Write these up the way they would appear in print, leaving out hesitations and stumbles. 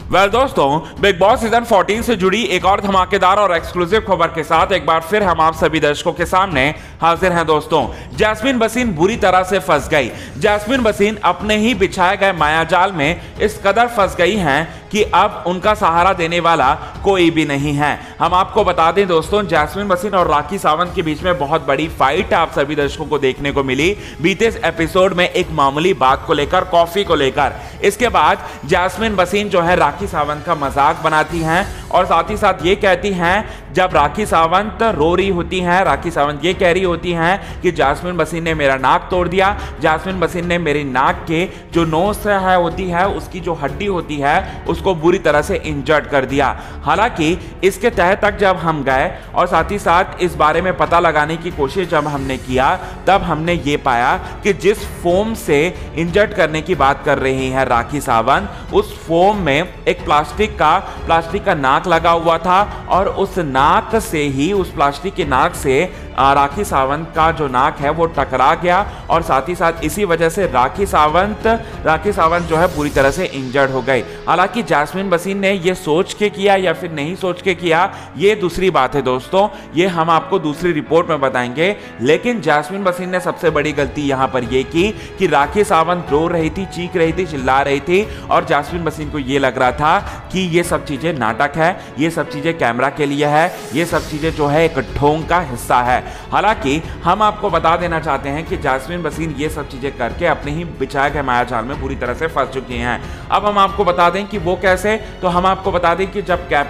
दोस्तों, big boss season 14 से जुड़ी एक और धमाकेदार और एक्सक्लूसिव खबर के साथ एक बार फिर हम आप सभी दर्शकों के सामने हाजिर हैं। दोस्तों, जैस्मिन भसीन बुरी तरह से फंस गई। जैस्मिन भसीन अपने ही बिछाए गए मायाजाल में इस कदर फंस गई हैं कि अब उनका सहारा देने वाला कोई भी नहीं है। हम आपको बता दें दोस्तों, जैस्मिन भसीन और राखी सावंत के बीच में बहुत बड़ी फाइट आप सभी दर्शकों को देखने को मिली बीते एपिसोड में, एक मामूली बात को लेकर, कॉफी को लेकर। इसके बाद जैस्मिन भसीन जो है राखी सावंत का मजाक बनाती हैं और साथ ही साथ ये कहती हैं, जब राखी सावंत रो रही होती हैं, राखी सावंत ये कह रही होती हैं कि जैस्मिन भसीन ने मेरा नाक तोड़ दिया, जैस्मिन भसीन ने मेरी नाक के जो नोज है होती है, उसकी जो हड्डी होती है उसको बुरी तरह से इंजर्ड कर दिया। हालांकि इसके तह तक जब हम गए और साथ ही साथ इस बारे में पता लगाने की कोशिश जब हमने किया, तब हमने ये पाया कि जिस फोम से इंजर्ड करने की बात कर रही है राखी सावंत, उस फोम में एक प्लास्टिक का नाक लगा हुआ था और उस नाक से ही, उस प्लास्टिक के नाक से राखी सावंत का जो नाक है वो टकरा गया और साथ ही साथ इसी वजह से राखी सावंत जो है पूरी तरह से इंजर्ड हो गई। हालांकि जैस्मिन भसीन ने ये सोच के किया या फिर नहीं सोच के किया, ये दूसरी बात है दोस्तों, ये हम आपको दूसरी रिपोर्ट में बताएंगे। लेकिन जैस्मिन भसीन ने सबसे बड़ी गलती यहां पर यह की कि राखी सावंत रो रही थी, चीख रही थी, चिल्ला रही थी और जैस्मिन भसीन को यह लग रहा था कि ये सब चीजें नाटक है, ये सब चीजें कैमरा के लिए है, ये सब चीजें जो है एक ढोंग का हिस्सा है। हालांकि हम आपको बता देना चाहते हैं कि जैस्मिन भसीन ये सब चीजें करके अपने ही बिछाए गए मायाजाल में पूरी तरह से फंस चुकी हैं। अब हम आपको बता दें कि वो कैसे, तो हम आपको बता दें कि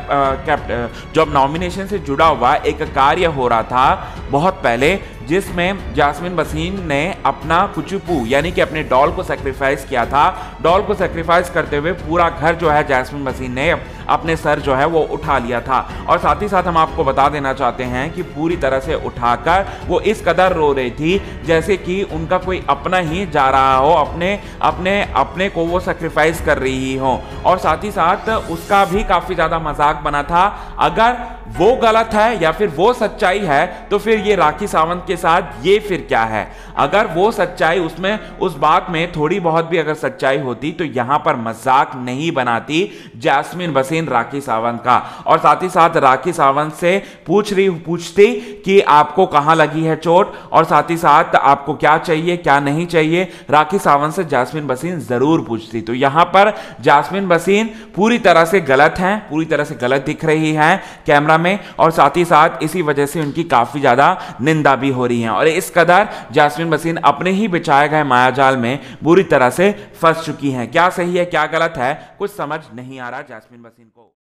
जब नॉमिनेशन से जुड़ा हुआ एक कार्य हो रहा था बहुत पहले, जिसमें जैस्मिन भसीन ने अपना कुचुपू यानी कि अपने डॉल को सैक्रिफाइस किया था। डॉल को सैक्रिफाइस करते हुए पूरा घर जो है जैस्मिन भसीन ने अपने सर जो है वो उठा लिया था। और साथ ही साथ हम आपको बता देना चाहते हैं कि पूरी तरह से उठाकर वो इस कदर रो रही थी जैसे कि उनका कोई अपना ही जा रहा हो, अपने को वो सैक्रिफाइस कर रही हो। और साथ ही साथ उसका भी काफी ज्यादा मजाक बना था। अगर वो गलत है या फिर वो सच्चाई है तो फिर ये राखी सावंत के साथ ये फिर क्या है? अगर वो सच्चाई, उसमें उस बात में थोड़ी बहुत भी अगर सच्चाई होती तो यहां पर मजाक नहीं बनाती जैस्मिन भसीन राखी सावंत का। और साथ ही साथ राखी सावंत से पूछती कि आपको कहां लगी है चोट और साथ ही साथ आपको क्या चाहिए क्या नहीं चाहिए, राखी सावंत से जैस्मिन भसीन जरूर पूछती। तो यहां पर जैस्मिन भसीन पूरी तरह से गलत हैं, पूरी तरह से गलत दिख रही हैं कैमरा में, और साथ ही साथ इसी वजह से उनकी काफी ज्यादा निंदा भी हो रही है। और इस कदर जैस्मिन भसीन अपने ही बिछाए गए मायाजाल में बुरी तरह से फंस चुकी हैं। क्या सही है क्या गलत है, कुछ समझ नहीं आ रहा जैस्मिन भसीन को।